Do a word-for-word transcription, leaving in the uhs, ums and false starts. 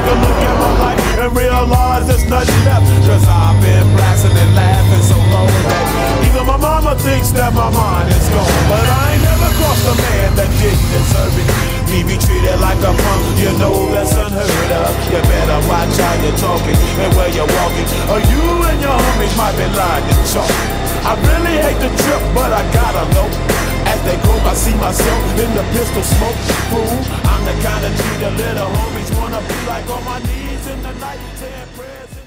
a look at my life and realize there's nothing left. Cause I've been blasting and laughing so long that even my mama thinks that my mind is gone. But I ain't never crossed a man that didn't deserve it. Me be treated like a punk, you know that's unheard of. You better watch how you're talking and where you're walking, or you and your homies might be lying to chalk. I really hate the trip, but I gotta know. As they go, I see myself in the pistol smoke. Fool, I'm the kind of G the little homies wanna be like, on my knees in the night saying prayers.